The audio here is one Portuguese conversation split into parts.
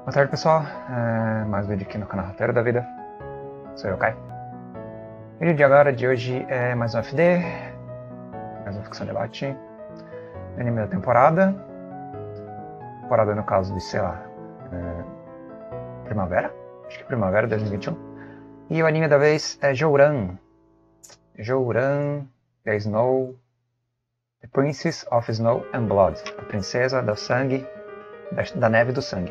Boa tarde, pessoal. Mais um vídeo aqui no canal Roteiro da Vida. Sou eu, Kai. O vídeo de agora, de hoje, é mais um FD, mais uma ficção debate, anime da temporada. Temporada no caso de, sei lá, primavera? Acho que primavera 2021. E o anime da vez é Jouran. Jouran, The Snow, The Princess of Snow and Blood. A princesa do sangue, da neve e do sangue.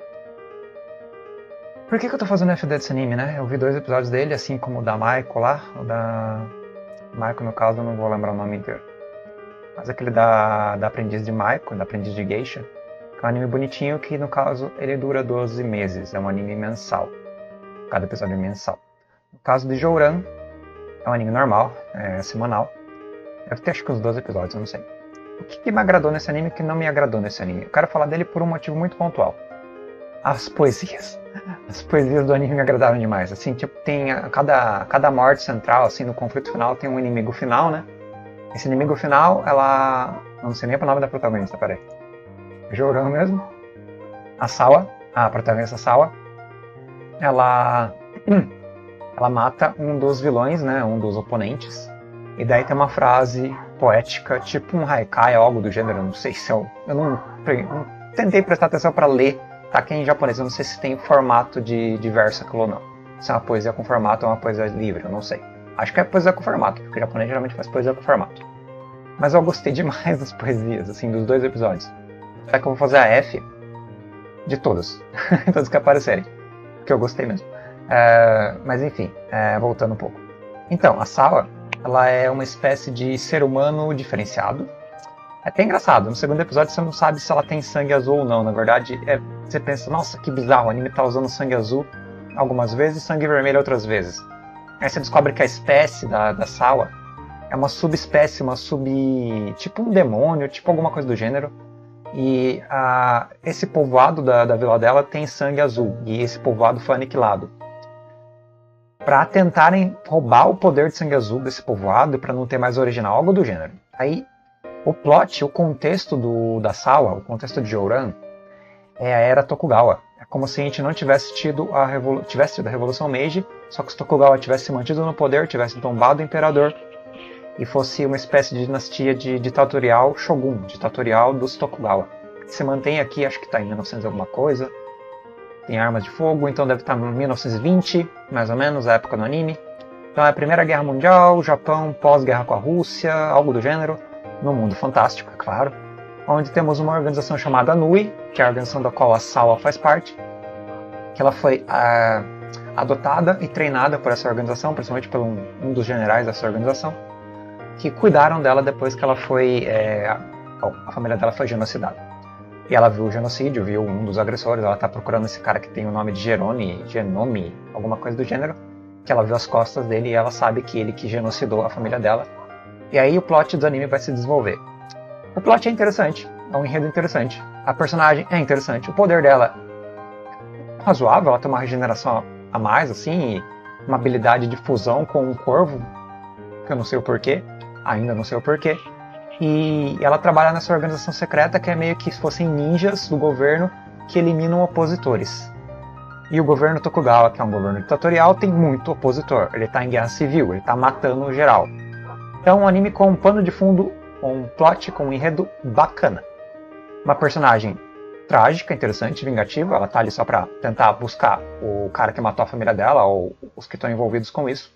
Por que eu tô fazendo FD desse anime, né? Eu vi 2 episódios dele, assim como o da Maiko lá. O da Maiko, no caso, eu não vou lembrar o nome inteiro. Mas aquele da aprendiz de Maiko, da aprendiz de Geisha, que é um anime bonitinho que, no caso, ele dura 12 meses. É um anime mensal. Cada episódio é mensal. No caso de Jouran, é um anime normal, é semanal. Deve ter acho que uns 12 episódios, eu não sei. O que me agradou nesse anime e o que não me agradou nesse anime? Eu quero falar dele por um motivo muito pontual. As poesias. As poesias do anime me agradaram demais. Assim, tipo, tem cada morte central, assim, no conflito final, tem um inimigo final, né? Esse inimigo final, ela... não sei nem o nome da protagonista, peraí. Jouran mesmo. A Sawa, a protagonista Sawa, ela mata um dos vilões, né? Um dos oponentes. E daí tem uma frase poética, tipo um haikai, algo do gênero, não sei se eu não tentei prestar atenção para ler. Tá aqui em japonês, eu não sei se tem formato de verso aquilo ou não. Se é uma poesia com formato ou uma poesia livre, eu não sei. Acho que é poesia com formato, porque o japonês geralmente faz poesia com formato. Mas eu gostei demais das poesias, assim, dos 2 episódios. Será que eu vou fazer a F de todos? Todos que aparecerem. Porque eu gostei mesmo. Mas enfim, voltando um pouco. Então, a Sawa, ela é uma espécie de ser humano diferenciado. É até engraçado, no segundo episódio você não sabe se ela tem sangue azul ou não. Na verdade, você pensa, nossa, que bizarro, o anime tá usando sangue azul algumas vezes e sangue vermelho outras vezes. Aí você descobre que a espécie da Sawa é uma subespécie, tipo um demônio, tipo alguma coisa do gênero. E esse povoado da vila dela tem sangue azul, e esse povoado foi aniquilado. Para tentarem roubar o poder de sangue azul desse povoado, para não ter mais original, algo do gênero. Aí, o plot, o contexto da Sawa, o contexto de Jouran, é a era Tokugawa. É como se a gente não tivesse tido a Revolução Meiji, só que os Tokugawa tivessem se mantido no poder, tivessem tombado o imperador, e fosse uma espécie de dinastia ditatorial Shogun, ditatorial dos Tokugawa. Que se mantém aqui, acho que está em 1900 alguma coisa, tem armas de fogo, então deve estar em 1920, mais ou menos, a época do anime. Então é a Primeira Guerra Mundial, Japão pós-guerra com a Rússia, algo do gênero. No mundo fantástico, é claro, onde temos uma organização chamada NUI, que é a organização da qual a Sawa faz parte, que ela foi adotada e treinada por essa organização, principalmente por um dos generais dessa organização, que cuidaram dela depois que ela foi, a família dela foi genocidada. E ela viu o genocídio, viu um dos agressores, ela está procurando esse cara que tem o nome de Genome, alguma coisa do gênero, que ela viu as costas dele e ela sabe que ele que genocidou a família dela. E aí o plot do anime vai se desenvolver. O plot é interessante, é um enredo interessante. A personagem é interessante, o poder dela é razoável, ela tem uma regeneração a mais, assim, e uma habilidade de fusão com um corvo, que eu não sei o porquê, ainda não sei o porquê. E ela trabalha nessa organização secreta que é meio que fossem ninjas do governo que eliminam opositores. E o governo Tokugawa, que é um governo ditatorial, tem muito opositor. Ele está em guerra civil, ele está matando geral. Então, um anime com um pano de fundo, um plot, com um enredo bacana. Uma personagem trágica, interessante, vingativa. Ela tá ali só pra tentar buscar o cara que matou a família dela, ou os que estão envolvidos com isso,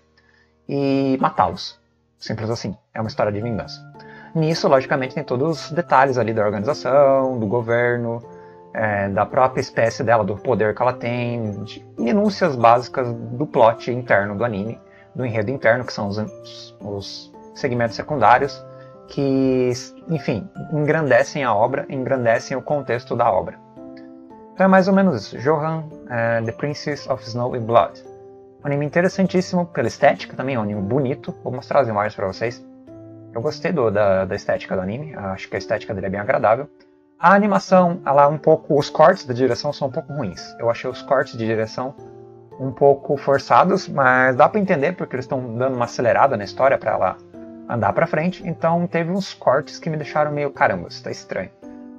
e matá-los. Simples assim. É uma história de vingança. Nisso, logicamente, tem todos os detalhes ali da organização, do governo, da própria espécie dela, do poder que ela tem, de minúcias básicas do plot interno do anime, do enredo interno, que são os segmentos secundários que, enfim, engrandecem a obra, engrandecem o contexto da obra. Então é mais ou menos isso. Jouran, The Princess of Snow and Blood. Um anime interessantíssimo pela estética também, é um anime bonito. Vou mostrar as imagens para vocês. Eu gostei da estética do anime, acho que a estética dele é bem agradável. A animação, os cortes da direção são um pouco ruins. Eu achei os cortes de direção um pouco forçados, mas dá para entender porque eles estão dando uma acelerada na história para ela andar pra frente, então teve uns cortes que me deixaram meio, caramba, isso tá estranho.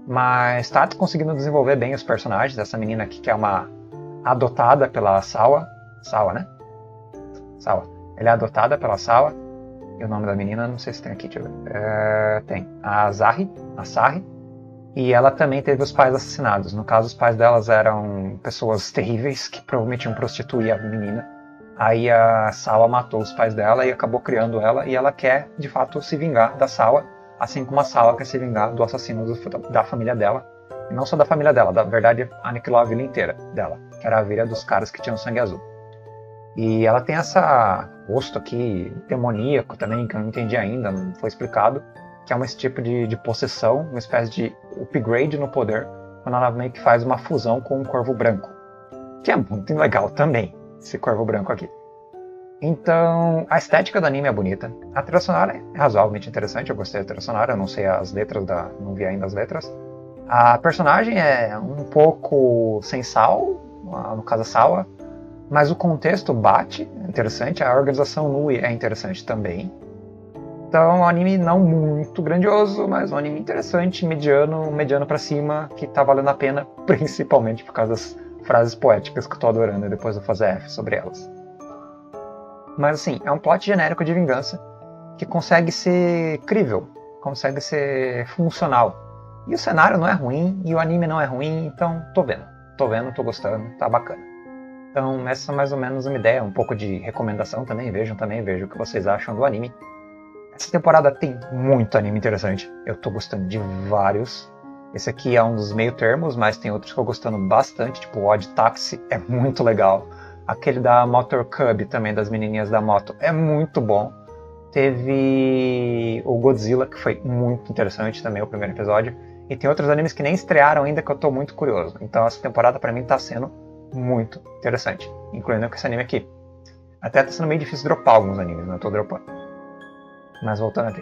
mas tá conseguindo desenvolver bem os personagens. Essa menina aqui que é uma adotada pela Sawa. Sawa, né? Sawa. Ela é adotada pela Sawa. E o nome da menina, não sei se tem aqui, deixa eu ver. Tem a Sarri. E ela também teve os pais assassinados. No caso, os pais delas eram pessoas terríveis que provavelmente iam prostituir a menina. Aí a Sawa matou os pais dela e acabou criando ela. E ela quer, de fato, se vingar da Sawa. Assim como a Sawa quer se vingar do assassino da família dela. E não só da família dela, na verdade aniquilou a vila inteira dela. Que era a vila dos caras que tinham sangue azul. E ela tem essa rosto aqui demoníaco também, que eu não entendi ainda, não foi explicado. Que é esse tipo de possessão, uma espécie de upgrade no poder, quando ela meio que faz uma fusão com um corvo branco. Que é muito legal também, esse corvo branco aqui. Então, a estética do anime é bonita. A trilha sonora é razoavelmente interessante, eu gostei da trilha sonora, eu não sei as letras, não vi ainda as letras. A personagem é um pouco sem sal, no caso a Sawa, mas o contexto bate, é interessante, a organização Nui é interessante também. Então, um anime não muito grandioso, mas um anime interessante, mediano pra cima, que tá valendo a pena, principalmente por causa das frases poéticas que eu tô adorando e depois vou fazer F sobre elas. Mas assim, é um plot genérico de vingança que consegue ser crível, consegue ser funcional. E o cenário não é ruim, e o anime não é ruim, então tô vendo, tô gostando, tá bacana. Então essa é mais ou menos uma ideia, um pouco de recomendação também, vejam o que vocês acham do anime. Essa temporada tem muito anime interessante, eu tô gostando de vários. Esse aqui é um dos meio termos, mas tem outros que eu tô gostando bastante, tipo o Odd Taxi é muito legal. Aquele da Motor Cub também, das menininhas da moto, é muito bom. Teve o Godzilla, que foi muito interessante também, o primeiro episódio. E tem outros animes que nem estrearam ainda, que eu tô muito curioso. Então essa temporada pra mim tá sendo muito interessante, incluindo com esse anime aqui. Até tá sendo meio difícil dropar alguns animes, né? Eu tô dropando. Mas voltando aqui.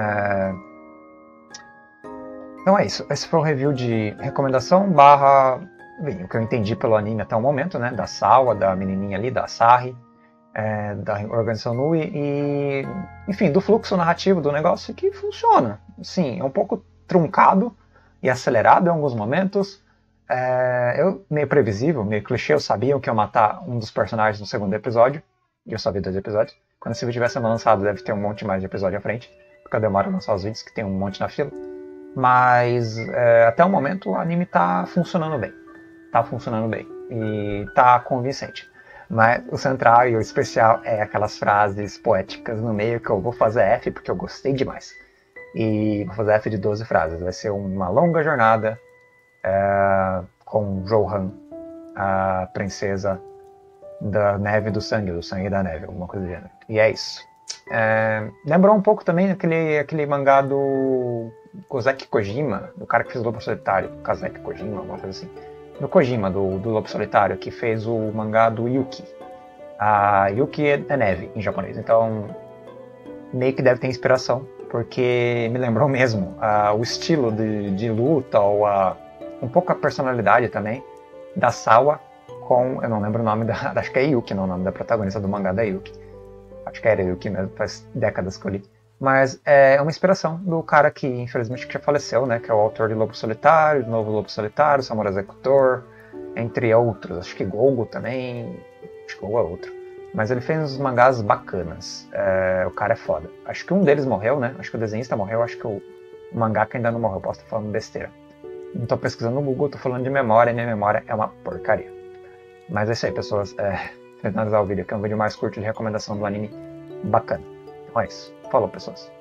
Então é isso. Esse foi o review de recomendação barra... Bem, o que eu entendi pelo anime até o momento, né? Da Sawa, da menininha ali, da Sarri, da organização Nui e... Enfim, do fluxo narrativo do negócio que funciona. Sim, é um pouco truncado e acelerado em alguns momentos. Meio previsível, meio clichê, eu sabia que ia matar um dos personagens no segundo episódio. E eu só vi 2 episódios. Quando esse vídeo tiver sendo lançado, deve ter um monte mais de episódio à frente. Porque eu demoro a lançar os vídeos, que tem um monte na fila. Mas até o momento o anime tá funcionando bem. Tá funcionando bem. E tá convincente. Mas o central e o especial é aquelas frases poéticas no meio que eu vou fazer F porque eu gostei demais. E vou fazer F de 12 frases. Vai ser uma longa jornada com Johan, a princesa da neve e do sangue da neve, alguma coisa do gênero. E é isso. Lembrou um pouco também aquele mangá do Kozeki Kojima, do cara que fez o Lobo Solitário, Kazeki Kojima, alguma coisa assim. Do Kojima, do Lobo Solitário, que fez o mangá do Yuki. A Yuki é neve em japonês, então meio que deve ter inspiração, porque me lembrou mesmo o estilo de luta, ou um pouco a personalidade também, da Sawa com, eu não lembro o nome acho que é Yuki, não, o nome da protagonista do mangá da Yuki. Acho que era Yuki mesmo, faz décadas que eu li. Mas é uma inspiração do cara que infelizmente já faleceu, né? Que é o autor de Lobo Solitário, de Novo Lobo Solitário, Samurai Executor, entre outros. Acho que Golgo também, acho que Golgo é outro. Mas ele fez uns mangás bacanas. O cara é foda. Acho que um deles morreu, né? Acho que o desenhista morreu, acho que o mangaka ainda não morreu, posso estar falando besteira. Não tô pesquisando no Google, tô falando de memória, e minha memória é uma porcaria. Mas é isso aí, pessoas. Finalizar o vídeo aqui, é um vídeo mais curto de recomendação do anime bacana. Então é isso. Falou, pessoas.